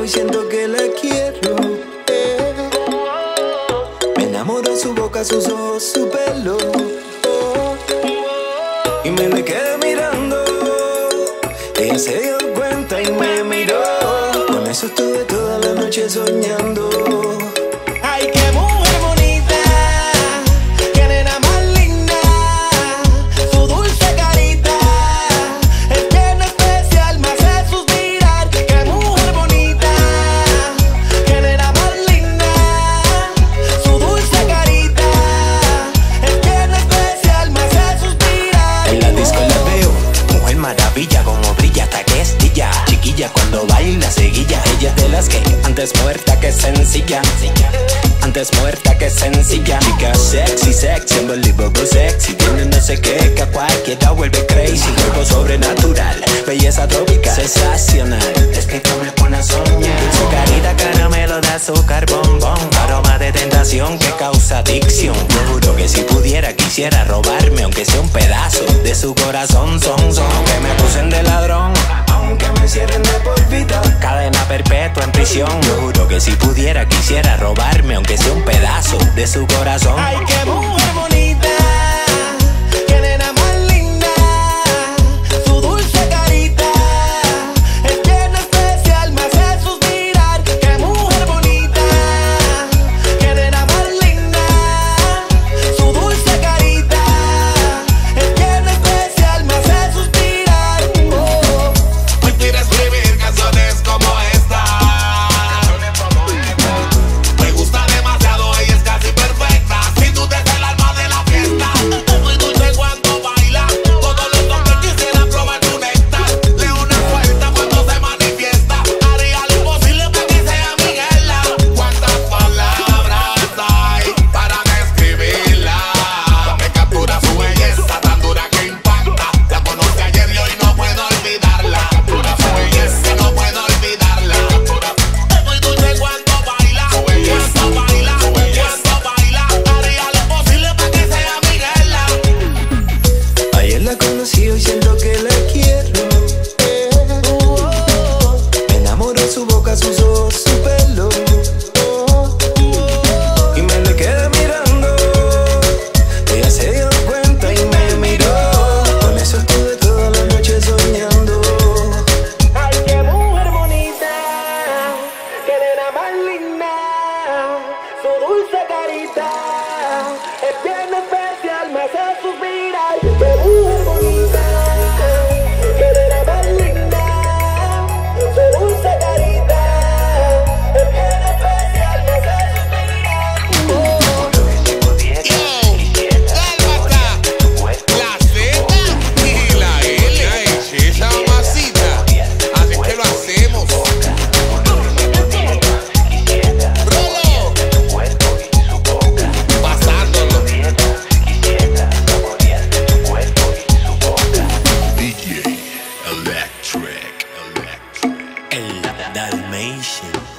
siento que la quiero. Me enamoró su boca, sus ojos, su pelo. Y me le quedé mirando. Ella se dio cuenta y me miró. Con eso estuve toda la noche soñando. Ay, qué mujer bonita, qué nena más linda, su dulce carita es bien especial, me hace suspirar. Qué mujer bonita, qué nena más linda, su dulce carita es bien especial, me hace suspirar. En la disco la veo, mujer maravilla, como brilla hasta que estilla. Chiquilla cuando baila seguilla, ella es de las que antes muerta que sencilla. Antes muerta que sencilla. Chica sexy, sexy, unbelievable sexy. Tiene no sé qué que a cualquiera vuelve crazy. Cuerpo sobrenatural, belleza tropical, sensacional. Es que tú me pones a soñar. Su carita caramelo de azúcar, bombón. Aroma de tentación que causa adicción. Te juro que si pudiera quisiera robarme, aunque sea un pedazo de su corazón. Son que me acusen de ladrón, Aunque me cierren de por vida. cadena perpetua en prisión. Te juro que si pudiera quisiera robarme, aunque sea un pedazo de su corazón. Ay, qué mujer bonita, qué nena más linda, su dulce carita es bien especial, me hace suspirar. Qué mujer bonita, qué nena más linda, su dulce carita es bien especial, me hace suspirar. Hoy quiero escribir canciones como esta. Me gusta demasiado, ella es casi perfecta. Sin duda es el alma de la fiesta. Es muy dulce cuando baila. Todos los hombres quisieran probar su néctar. Le una vuelta cuando se manifiesta. Haría lo imposible para que sea Miguela. ¿Cuántas palabras hay para describirla? Me captura su belleza tan dura que impacta. La conocí ayer y hoy no puedo olvidarla. Captura su belleza, no puedo olvidarla. Es muy dulce cuando baila. Cuando baila, cuando baila. Haría lo imposible para que sea Miguela. Ayer la conocí, hoy siento que la quiero. Me enamoró su boca, sus ojos, su pelo. Y me le quedé mirando. Ella se dio cuenta y me miró. Con eso estuve toda la noche soñando. Ay, qué mujer bonita, qué nena más linda, su dulce carita es bien especial, me hace suspirar. Qué mujer bonita, qué nena más linda, su dulce carita es bien especial, me hace suspirar. La Z y la L. Esa mamacita. Así que lo hacemos. Rolo. Pasándolo. El Dalmatian.